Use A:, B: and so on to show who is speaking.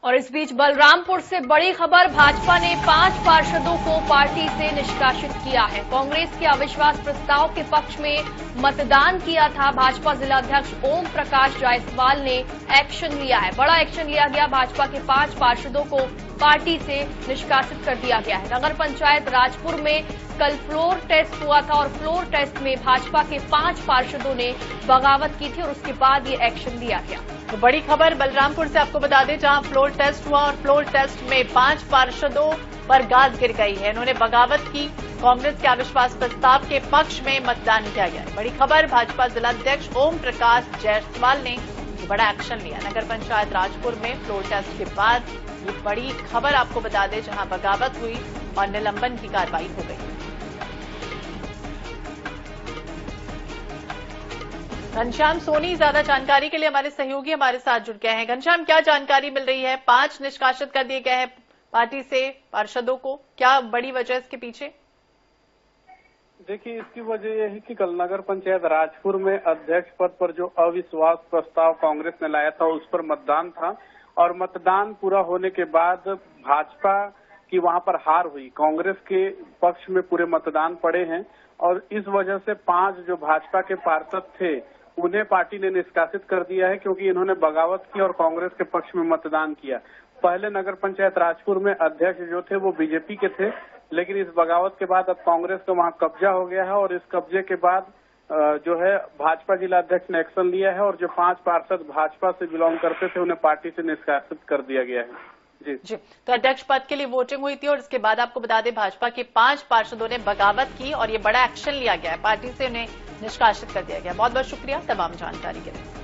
A: और इस बीच बलरामपुर से बड़ी खबर, भाजपा ने 5 पार्षदों को पार्टी से निष्कासित किया है। कांग्रेस के अविश्वास प्रस्ताव के पक्ष में मतदान किया था। भाजपा जिलाध्यक्ष ओम प्रकाश जायसवाल ने एक्शन लिया है, बड़ा एक्शन लिया गया। भाजपा के 5 पार्षदों को पार्टी से निष्कासित कर दिया गया है। नगर पंचायत राजपुर में कल फ्लोर टेस्ट हुआ था और फ्लोर टेस्ट में भाजपा के 5 पार्षदों ने बगावत की थी और उसके बाद ये एक्शन लिया गया।
B: तो बड़ी खबर बलरामपुर से आपको बता दें, जहां फ्लोर टेस्ट हुआ और फ्लोर टेस्ट में 5 पार्षदों पर गाज गिर गई है। इन्होंने बगावत की। कांग्रेस के अविश्वास प्रस्ताव के पक्ष में मतदान किया गया। बड़ी खबर, भाजपा जिलाध्यक्ष ओम प्रकाश जायसवाल ने बड़ा एक्शन लिया। नगर पंचायत राजपुर में फ्लोर टेस्ट के बाद ये बड़ी खबर आपको बता दें, जहां बगावत हुई और निलंबन की कार्रवाई हो गई। घनश्याम सोनी ज्यादा जानकारी के लिए हमारे सहयोगी हमारे साथ जुड़ गए हैं। घनश्याम, क्या जानकारी मिल रही है? 5 निष्कासित कर दिए गए हैं पार्टी से पार्षदों को, क्या बड़ी वजह इसके पीछे?
C: देखिए, इसकी वजह यह है कि कल नगर पंचायत राजपुर में अध्यक्ष पद पर जो अविश्वास प्रस्ताव कांग्रेस ने लाया था उस पर मतदान था और मतदान पूरा होने के बाद भाजपा की वहां पर हार हुई। कांग्रेस के पक्ष में पूरे मतदान पड़े हैं और इस वजह से 5 जो भाजपा के पार्षद थे उन्हें पार्टी ने निष्कासित कर दिया है, क्योंकि इन्होंने बगावत की और कांग्रेस के पक्ष में मतदान किया। पहले नगर पंचायत राजपुर में अध्यक्ष जो थे वो बीजेपी के थे, लेकिन इस बगावत के बाद अब कांग्रेस का वहां कब्जा हो गया है और इस कब्जे के बाद जो है भाजपा जिलाध्यक्ष ने एक्शन लिया है और जो 5 पार्षद भाजपा से बिलोंग करते थे उन्हें पार्टी से निष्कासित कर दिया गया है।
B: जी, तो अध्यक्ष पद के लिए वोटिंग हुई थी और इसके बाद आपको बता दें, भाजपा के 5 पार्षदों ने बगावत की और ये बड़ा एक्शन लिया गया है। पार्टी से उन्हें निष्कासित कर दिया गया। बहुत बहुत शुक्रिया तमाम जानकारी के लिए।